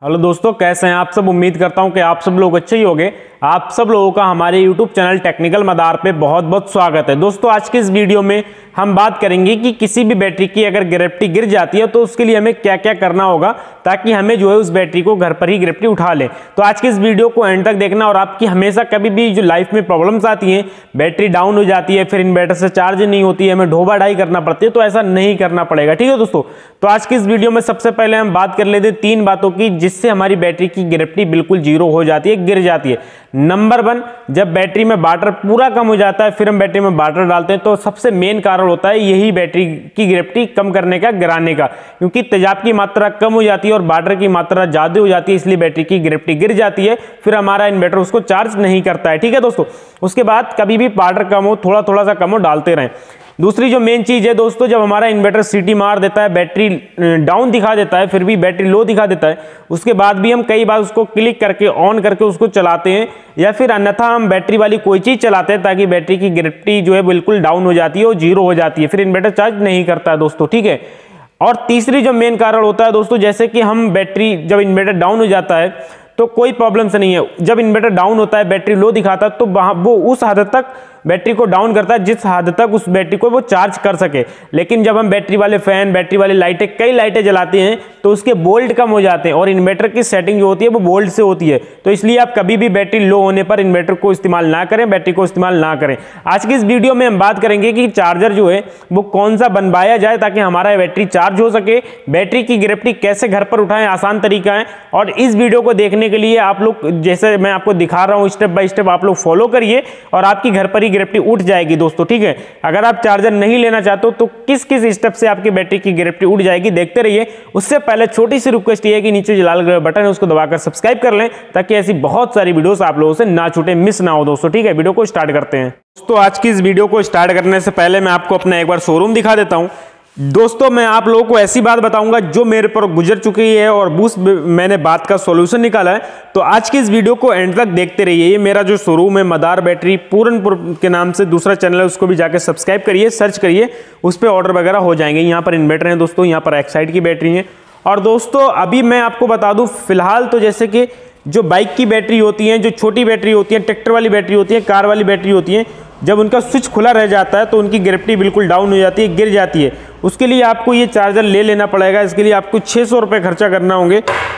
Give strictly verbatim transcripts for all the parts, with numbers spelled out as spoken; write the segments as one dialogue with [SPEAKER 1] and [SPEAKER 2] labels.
[SPEAKER 1] Hello दोस्तों, कैसे हैं आप सब। उम्मीद करता हूं कि आप सब लोग अच्छे ही होंगे। आप सब लोगों का हमारे यूट्यूब चैनल टेक्निकल मदार पे बहुत बहुत स्वागत है। दोस्तों आज के इस वीडियो में हम बात करेंगे कि किसी भी बैटरी की अगर ग्रेविटी गिर जाती है तो उसके लिए हमें क्या क्या करना होगा ताकि हमें जो है उस बैटरी को घर पर ही ग्रेविटी उठा ले। तो आज के इस वीडियो को एंड तक देखना। और आपकी हमेशा कभी भी जो लाइफ में प्रॉब्लम्स आती हैं, बैटरी डाउन हो जाती है, फिर इन्वर्टर से चार्ज नहीं होती है, हमें ढोबा ढाई करना पड़ती है, तो ऐसा नहीं करना पड़ेगा। ठीक है दोस्तों, तो आज की इस वीडियो में सबसे पहले हम बात कर लेते हैं तीन बातों की जिससे हमारी बैटरी की ग्रेविटी बिल्कुल जीरो हो जाती है, गिर जाती है। नंबर वन, जब बैटरी में वाटर पूरा कम हो जाता है फिर हम बैटरी में वाटर डालते हैं तो सबसे मेन कारण होता है यही बैटरी की ग्रेविटी कम करने का, गिराने का, क्योंकि तेजाब की मात्रा कम हो जाती है और वाटर की मात्रा ज्यादा हो जाती है, इसलिए बैटरी की ग्रेविटी गिर जाती है, फिर हमारा इन्वर्टर उसको चार्ज नहीं करता है। ठीक है दोस्तों, उसके बाद कभी भी वाटर कम हो, थोड़ा थोड़ा सा कम हो, डालते रहें। दूसरी जो मेन चीज है दोस्तों, जब हमारा इन्वर्टर सीटी मार देता है, बैटरी डाउन दिखा देता है, फिर भी बैटरी लो दिखा देता है, उसके बाद भी हम कई बार उसको क्लिक करके ऑन करके उसको चलाते हैं, या फिर अन्यथा हम बैटरी वाली कोई चीज चलाते हैं ताकि बैटरी की ग्रेविटी जो है बिल्कुल डाउन हो जाती है और जीरो हो जाती है, फिर इन्वर्टर चार्ज नहीं करता है दोस्तों। ठीक है, और तीसरी जो मेन कारण होता है दोस्तों, जैसे कि हम बैटरी जब इन्वर्टर डाउन हो जाता है तो कोई प्रॉब्लम से नहीं है। जब इन्वर्टर डाउन होता है, बैटरी लो दिखाता है, तो वो उस हद तक बैटरी को डाउन करता है जिस हद तक उस बैटरी को वो चार्ज कर सके। लेकिन जब हम बैटरी वाले फैन, बैटरी वाली लाइटें, कई लाइटें जलाते हैं तो उसके वोल्ट कम हो जाते हैं और इन्वर्टर की सेटिंग जो होती है वो वोल्ट से होती है। तो इसलिए आप कभी भी बैटरी लो होने पर इन्वर्टर को इस्तेमाल ना करें, बैटरी को इस्तेमाल ना करें। आज की इस वीडियो में हम बात करेंगे कि चार्जर जो है वो कौन सा बनवाया जाए ताकि हमारा बैटरी चार्ज हो सके, बैटरी की ग्रेविटी कैसे घर पर उठाएं, आसान तरीका है। और इस वीडियो को देखने के लिए आप लोग, जैसे मैं आपको दिखा रहा हूं स्टेप बाय स्टेप, आप लोग फॉलो करिए और आपकी घर पर ही ग्रेविटी उठ जाएगी दोस्तों। ठीक है, अगर आप चार्जर नहीं लेना चाहते हो तो किस किस स्टेप से आपकी बैटरी की ग्रेविटी उठ जाएगी देखते रहिए। उससे पहले छोटी सी रिक्वेस्ट ये है कि नीचे जो लाल बटन है उसको दबाकर सब्सक्राइब कर लें ताकि ऐसी बहुत सारी वीडियोस आप लोगों से ना छूटे, मिस ना हो दोस्तों। ठीक है, वीडियो को स्टार्ट करते हैं दोस्तों। आज की इस वीडियो को स्टार्ट करने से पहले मैं आपको अपना एक बार शोरूम दिखा देता हूं दोस्तों। मैं आप लोगों को ऐसी बात बताऊंगा जो मेरे पर गुजर चुकी है और उस मैंने बात का सॉल्यूशन निकाला है। तो आज की इस वीडियो को एंड तक देखते रहिए। ये मेरा जो शोरूम है मदार बैटरी पूरनपुर के नाम से, दूसरा चैनल है, उसको भी जाकर सब्सक्राइब करिए, सर्च करिए, उस पर ऑर्डर वगैरह हो जाएंगे। यहाँ पर इन्वर्टर है दोस्तों, यहाँ पर एक्साइड की बैटरी है। और दोस्तों अभी मैं आपको बता दूं, फिलहाल तो जैसे कि जो बाइक की बैटरी होती है, जो छोटी बैटरी होती है, ट्रैक्टर वाली बैटरी होती है, कार वाली बैटरी होती है, जब उनका स्विच खुला रह जाता है तो उनकी ग्रेविटी बिल्कुल डाउन हो जाती है, गिर जाती है। उसके लिए आपको ये चार्जर ले लेना पड़ेगा। इसके लिए आपको छः सौ रुपये खर्चा करना होंगे।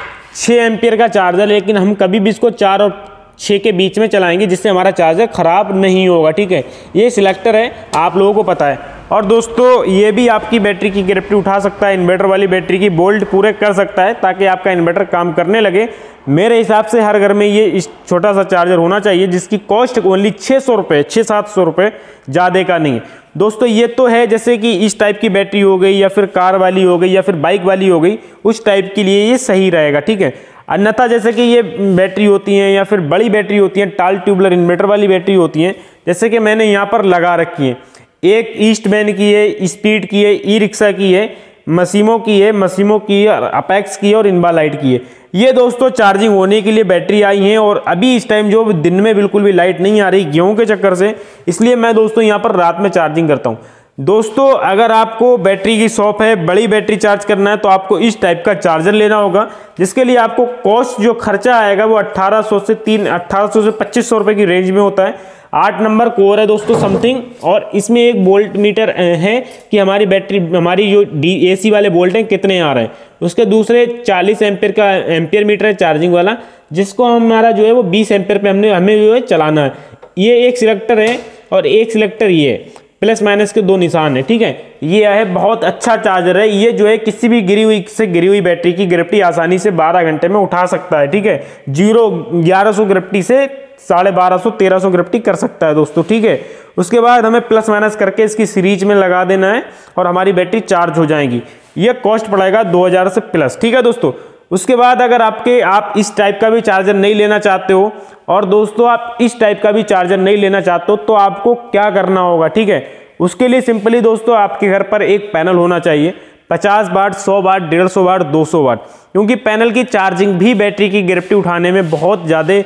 [SPEAKER 1] छः एम्पियर का चार्जर, लेकिन हम कभी भी इसको चार और छः के बीच में चलाएंगे जिससे हमारा चार्जर ख़राब नहीं होगा। ठीक है, ये सिलेक्टर है, आप लोगों को पता है। और दोस्तों ये भी आपकी बैटरी की ग्रेविटी उठा सकता है, इन्वर्टर वाली बैटरी की वोल्ट पूरे कर सकता है ताकि आपका इन्वर्टर काम करने लगे। मेरे हिसाब से हर घर में ये इस छोटा सा चार्जर होना चाहिए जिसकी कॉस्ट ओनली छः सौ रुपये, छः सात सौ रुपये, ज़्यादा का नहीं दोस्तों। ये तो है जैसे कि इस टाइप की बैटरी हो गई, या फिर कार वाली हो गई, या फिर बाइक वाली हो गई, उस टाइप के लिए ये सही रहेगा। ठीक है, अन्यथा जैसे कि ये बैटरी होती हैं या फिर बड़ी बैटरी होती हैं, टाल ट्यूबलर इन्वर्टर वाली बैटरी होती हैं, जैसे कि मैंने यहाँ पर लगा रखी है। एक ईस्टमैन की है, स्पीड की है, ई रिक्शा की है, मसीमो की है, मसीमो की है, अपेक्स की है और इनवालाइट की है। ये दोस्तों चार्जिंग होने के लिए बैटरी आई हैं और अभी इस टाइम जो दिन में बिल्कुल भी लाइट नहीं आ रही गेहूं के चक्कर से, इसलिए मैं दोस्तों यहाँ पर रात में चार्जिंग करता हूँ। दोस्तों अगर आपको बैटरी की शॉप है, बड़ी बैटरी चार्ज करना है, तो आपको इस टाइप का चार्जर लेना होगा, जिसके लिए आपको कॉस्ट जो खर्चा आएगा वो अट्ठारह सौ से तीन अट्ठारह सौ से पच्चीस सौ रुपये की रेंज में होता है। आठ नंबर कोर है दोस्तों समथिंग, और इसमें एक वोल्ट मीटर है कि हमारी बैटरी, हमारी जो डी ए सी वाले वोल्ट हैं कितने आ रहे हैं। उसके दूसरे चालीस एम्पियर का एम्पियर मीटर है चार्जिंग वाला, जिसको हमारा जो है वो बीस एम्पियर पे हमने हमें जो है चलाना है। ये एक सिलेक्टर है और एक सिलेक्टर ये है, प्लस माइनस के दो निशान है। ठीक है, ये है बहुत अच्छा चार्जर है। ये जो है किसी भी गिरी हुई से गिरी हुई बैटरी की ग्रेविटी आसानी से बारह घंटे में उठा सकता है। ठीक है, जीरो ग्यारह सौ ग्रेविटी से साढ़े बारह सौ तेरह सौ ग्रेविटी कर सकता है दोस्तों। ठीक है, उसके बाद हमें प्लस माइनस करके इसकी सीरीज में लगा देना है और हमारी बैटरी चार्ज हो जाएगी। ये कॉस्ट पड़ेगा दो हज़ार से प्लस। ठीक है दोस्तों, उसके बाद अगर आपके आप इस टाइप का भी चार्जर नहीं लेना चाहते हो, और दोस्तों आप इस टाइप का भी चार्जर नहीं लेना चाहते हो, तो आपको क्या करना होगा। ठीक है, उसके लिए सिंपली दोस्तों आपके घर पर एक पैनल होना चाहिए, पचास वाट, सौ वाट, डेढ़ सौ वाट, दो सौ वाट, क्योंकि पैनल की चार्जिंग भी बैटरी की ग्रेविटी उठाने में बहुत ज़्यादा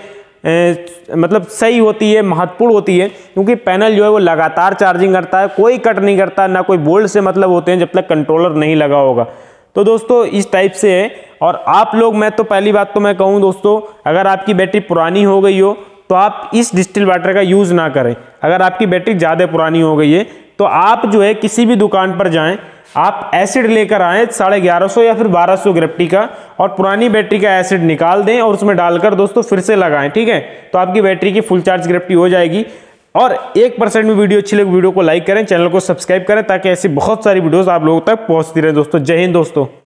[SPEAKER 1] मतलब सही होती है, महत्वपूर्ण होती है, क्योंकि पैनल जो है वो लगातार चार्जिंग करता है, कोई कट नहीं करता, ना कोई बोल्ट से मतलब होते हैं जब तक कंट्रोलर नहीं लगा होगा। तो दोस्तों इस टाइप से है। और आप लोग, मैं तो पहली बात तो मैं कहूँ दोस्तों, अगर आपकी बैटरी पुरानी हो गई हो तो आप इस डिस्टिल वाटर का यूज़ ना करें। अगर आपकी बैटरी ज़्यादा पुरानी हो गई है तो आप जो है किसी भी दुकान पर जाएं, आप एसिड लेकर आएँ साढ़े ग्यारह सौ या फिर बारह सौ ग्रेविटी का, और पुरानी बैटरी का एसिड निकाल दें और उसमें डालकर दोस्तों फिर से लगाएं, ठीक है। तो आपकी बैटरी की फुल चार्ज ग्रेविटी हो जाएगी। और एक परसेंट में वीडियो अच्छी लगे वीडियो को लाइक करें, चैनल को सब्सक्राइब करें, ताकि ऐसी बहुत सारी वीडियोस आप लोगों तक पहुंचती रहे दोस्तों। जय हिंद दोस्तों।